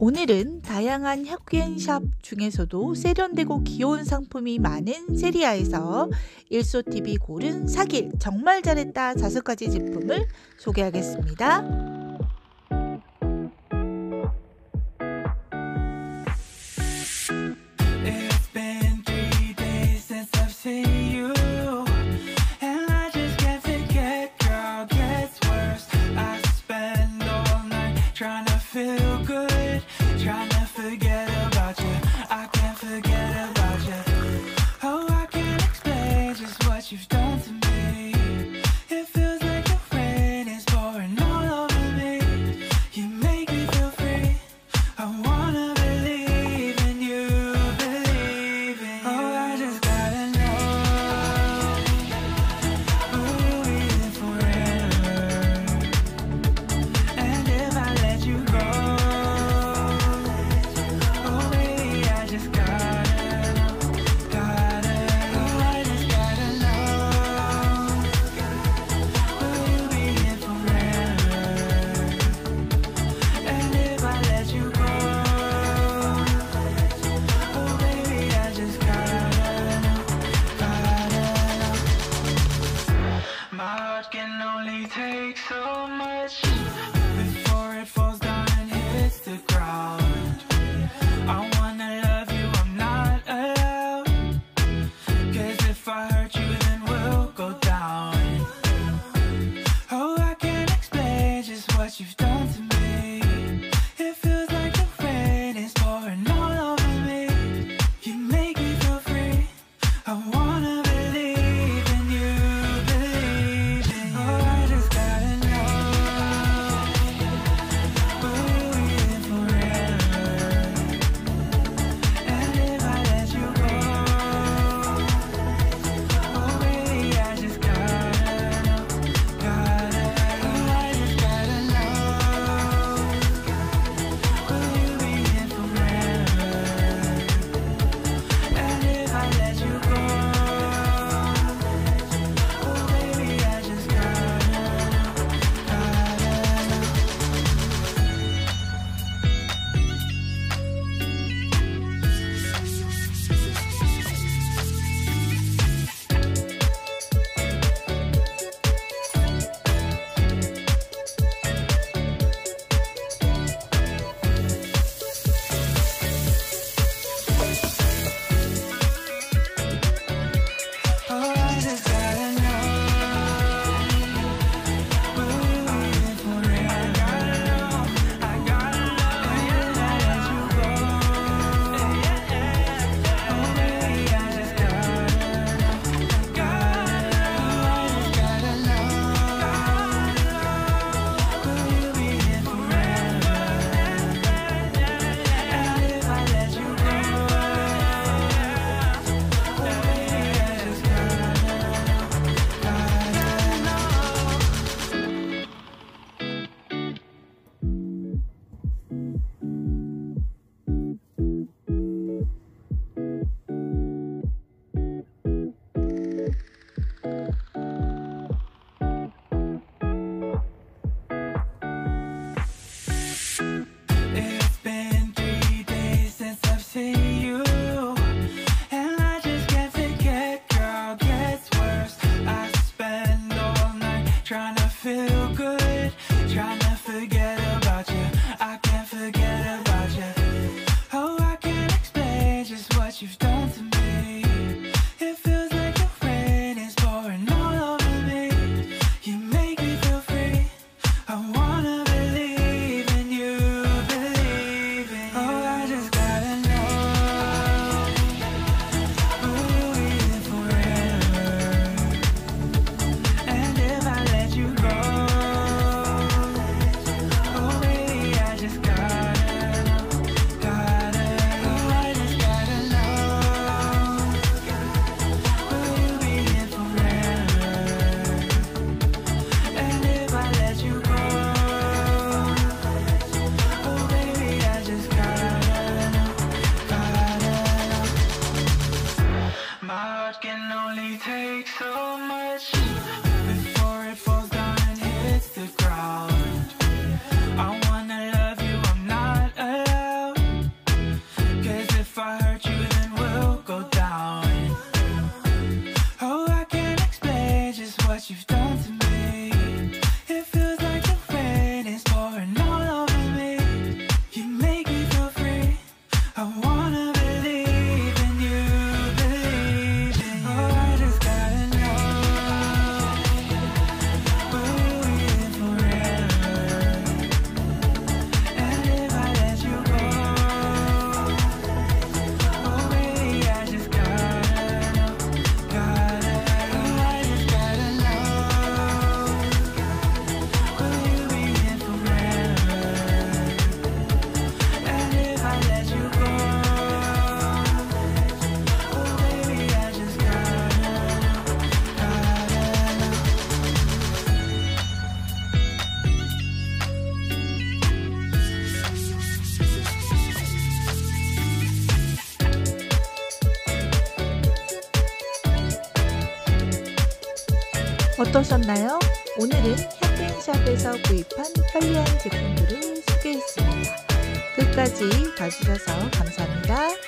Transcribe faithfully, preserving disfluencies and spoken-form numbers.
오늘은 다양한 백 엔 샵 중에서도 세련되고 귀여운 상품이 많은 세리아에서 일소티비 고른 사길 정말 잘했다 다섯 가지 제품을 소개하겠습니다. Just got If I hurt you, then we'll go down. Oh, I can't explain just what you've done to me. It feels like the rain is pouring all over me. You make me feel free. I wanna believe in you, believe in you. Oh, I just gotta know, will you be here forever? And if I let you go, oh baby, I just gotta know, gotta know, I just gotta know, will you be here forever? And if I let you go, oh baby, I just gotta know, gotta know. 어떠셨나요? 오늘은 샵앤샵에서 구입한 편리한 제품들을 소개했습니다. 끝까지 봐주셔서 감사합니다.